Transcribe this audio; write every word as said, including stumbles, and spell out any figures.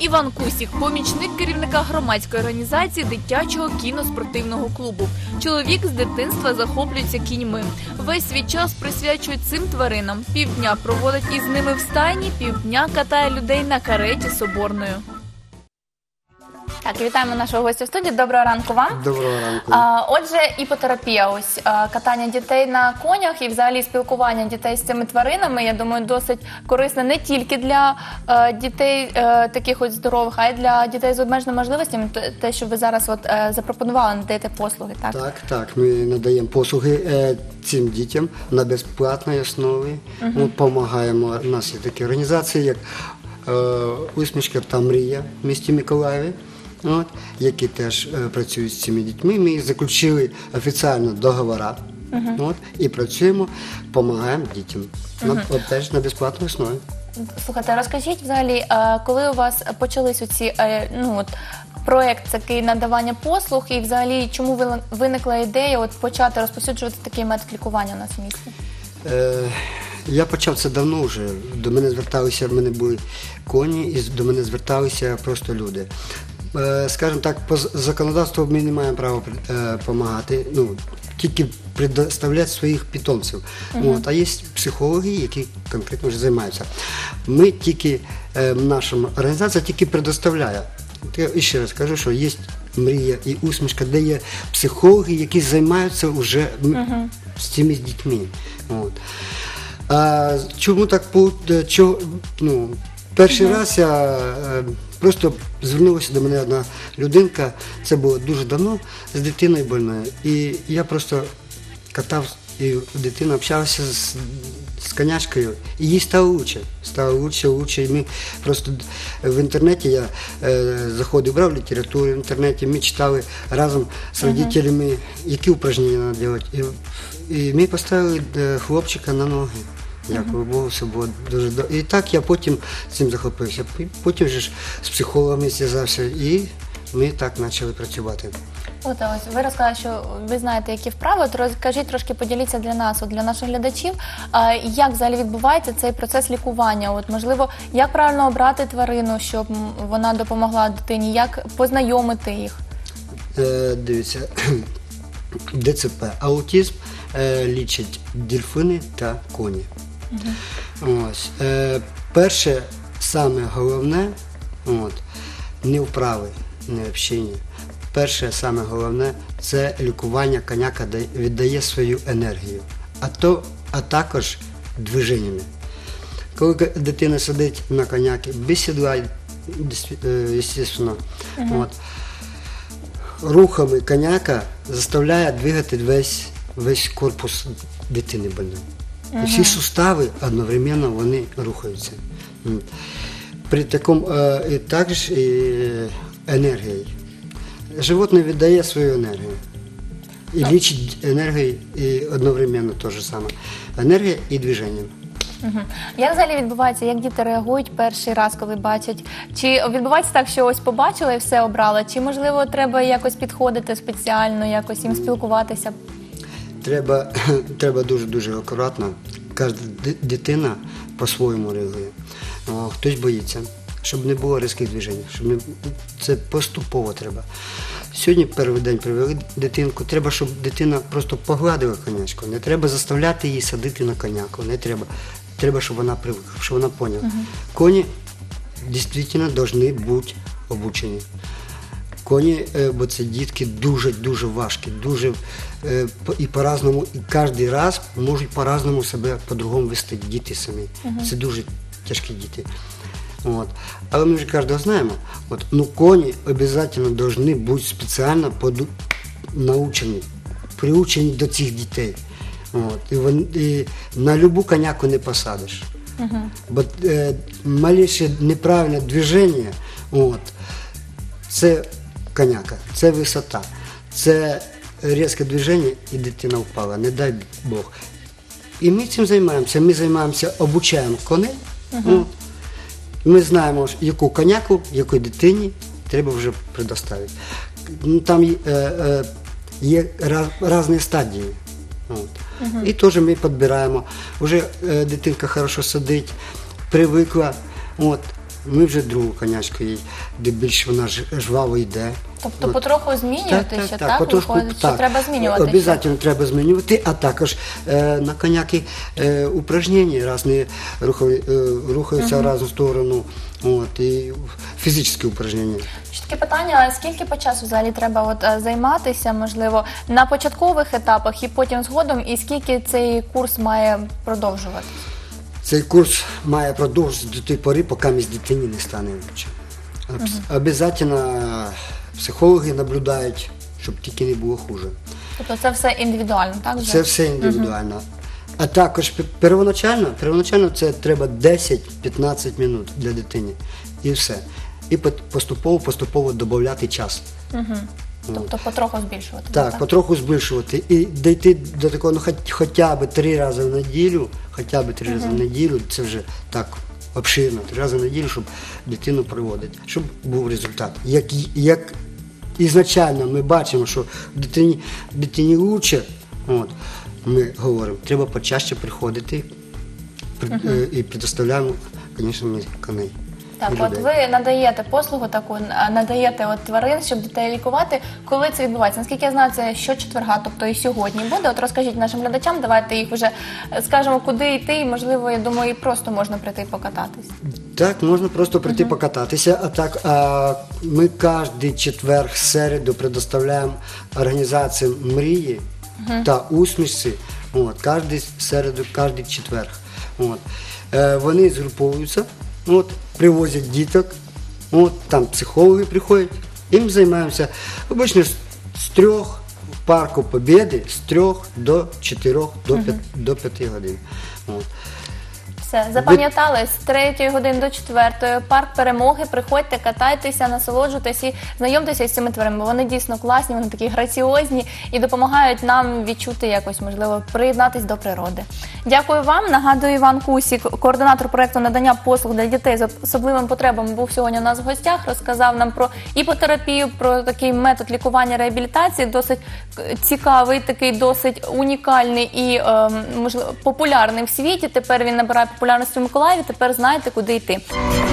Іван Кусік – помічник керівника громадської організації дитячого кіноспортивного клубу. Чоловік з дитинства захоплюється кіньми. Весь свій час присвячує цим тваринам. Півдня проводить із ними в стайні, півдня катає людей на кареті соборною. Так, вітаємо нашого гостя в студії. Доброго ранку вам. Доброго ранку. А, отже, іпотерапія, ось а, катання дітей на конях і взагалі спілкування дітей з цими тваринами, я думаю, досить корисне не тільки для а, дітей а, таких ось здорових, а й для дітей з обмеженими можливостями, те, що ви зараз от, а, запропонували, надаєте послуги, так? Так, так, ми надаємо послуги е, цим дітям на безплатній основі. Uh-huh. Ми допомагаємо, у нас є такі організації, як е, «Усмішка та мрія» в місті Миколаєві. От, які теж е, працюють з цими дітьми. Ми заключили офіційно договори uh-huh. от, і працюємо, допомагаємо дітям. Uh-huh. на, от, теж на безплатній основі. Слухайте, розкажіть взагалі, коли у вас почались оці, ну, от, проєкт такий надавання послуг, і взагалі чому виникла ідея от, почати розповсюджувати такий метод лікування у нас в місті? Е, я почав це давно вже. До мене зверталися, в мене були коні, і до мене зверталися просто люди. Скажімо так, по законодавству ми не маємо права допомагати, ну, тільки предоставляти своїх питомців. Uh-huh. От, а є психологи, які конкретно вже займаються. Ми тільки, наша організація тільки предоставляє. Я ще раз кажу, що є мрія і усмішка, де є психологи, які займаються вже uh-huh. з цими дітьми. От. А чому так, чого, ну, перший uh-huh. раз я просто звернулася до мене одна людинка, це було дуже давно, з дитиною больною. І я просто катав, і дитина общалася з, з конячкою, і їй стало лучше, стало лучше, лучше. І ми просто в інтернеті, я е, заходив, брав літературу в інтернеті, ми читали разом з родителями, які упражнення треба робити. І, і ми поставили хлопчика на ноги. Дякую Богу, все було дуже добре. І так я потім цим захопився. Потім же ж з психологами зв'язався, і ми так почали працювати. От, ось, ви розказали, що ви знаєте, які вправи. От розкажіть, трошки поділіться для нас, от, для наших глядачів, а, як взагалі відбувається цей процес лікування. От, можливо, як правильно обрати тварину, щоб вона допомогла дитині, як познайомити їх? Е, дивіться, ДЦП, аутизм е, лічать дельфини та коні. Uh-huh. Ось. Е, перше, саме головне, от, не вправи, не общення. Перше, саме головне, це лікування коняка, віддає свою енергію, а, то, а також движеннями. Коли дитина сидить на коняки, без сідла, звісно, uh-huh. от, рухами коняка заставляє двигати весь, весь корпус дитини больної. І всі сустави одновременно вони рухаються. При такому, і також і енергії. Животне віддає свою енергію. І лічить енергію і одновременно те ж саме. Енергія і движення. Угу. Як взагалі відбувається, як діти реагують перший раз, коли бачать? Чи відбувається так, що ось побачили і все обрали? Чи, можливо, треба якось підходити спеціально, якось їм спілкуватися? Треба, треба дуже-дуже акуратно. Кожна дитина по-своєму реагує. О, хтось боїться, щоб не було різких движень. Щоб не... Це поступово треба. Сьогодні перший день привели дитинку, треба, щоб дитина просто погладила конячку. Не треба заставляти її садити на коняку, не треба. Треба, щоб вона привикла, щоб вона поняла. Uh-huh. Коні дійсно повинні бути обучені. Коні, бо це дітки дуже-дуже важкі, дуже і по-разному, і кожен раз можуть по-разному себе по-другому вести діти самі. Uh-huh. Це дуже тяжкі діти. От. Але ми вже кожного знаємо, от, ну коні обов'язково повинні бути спеціально поду... научені, приучені до цих дітей. От. І, вон, і на любу коняку не посадиш. Uh-huh. Бо е, маліше неправильне движення, от, це коняка, це висота, це різке движення і дитина впала, не дай Бог. І ми цим займаємося, ми займаємося, обучаємо коней. Uh-huh. От. Ми знаємо, яку коняку, якій дитині треба вже предоставити. Там є, е, є різні стадії. От. Uh-huh. І теж ми підбираємо. Вже е, дитинка хорошо сидить, привикла. От. ми вже другу конячку їй, де більш вона ж- жваво йде. Тобто От. потроху змінювати ще, так? потрошку, Виходить, що треба змінювати ще? Обов'язково треба змінювати, а також е, на коняки е, упражнення різні рухали, е, рухаються в різну сторону, от, і фізичні упражнення. Ще таке питання, скільки по часу взагалі треба от, е, займатися, можливо, на початкових етапах і потім згодом, і скільки цей курс має продовжуватися? Цей курс має продовжитися до тієї пори, поки між дитині не стане лучше. Обов'язково психологи наблюдають, щоб тільки не було хуже. Тобто це все індивідуально, так? Вже? Це все індивідуально. А також пе- первоначально, первоначально це треба десять-п'ятнадцять минут для дитини. І все. І поступово-поступово додати час. Тобто потроху збільшувати. Так, потроху збільшувати. І дійти до такого, ну, хоч, хоча б три рази в неділю, хоча б три рази в неділю, це вже так обширно, три рази в неділю, щоб дитину приводити, щоб був результат. Як, як ізначально ми бачимо, що дитині, дитині краще, от, ми говоримо, треба почаще приходити при- е, і предоставляємо, звісно, ми коней. Так, і от людей. ви надаєте послугу таку, а, надаєте от тварин, щоб дітей лікувати. Коли це відбувається? Наскільки я знаю, це щочетверга, тобто і сьогодні буде. От розкажіть нашим глядачам, давайте їх вже е, скажемо, куди йти, і, можливо, я думаю, і просто можна прийти покататись. Так, можна просто прийти покататися, а так а, ми кожен четвер, середу предоставляємо організаціям мрії та усмішці, от, кожен середу, кожен четвер. От. Е, вони згруповуються, от, привозять діток, от, там психологи приходять, і ми займаємося обично з, з трьох в парку Побєди, з трьох до чотирьох, до, п'ят, до п'яти годин. От. Все, запам'ятали, з третьої години до четвертої, парк Перемоги, приходьте, катайтеся, насолоджуйтесь і знайомтеся з цими тваринами, бо вони дійсно класні, вони такі граціозні і допомагають нам відчути якось, можливо, приєднатись до природи. Дякую вам. Нагадую, Іван Кусік, координатор проєкту надання послуг для дітей з особливими потребами, був сьогодні у нас в гостях, розказав нам про іпотерапію, про такий метод лікування, реабілітації, досить цікавий, такий досить унікальний і, е, можливо, популярний в світі. Тепер він набирає популярності в Миколаєві, тепер знаєте, куди йти.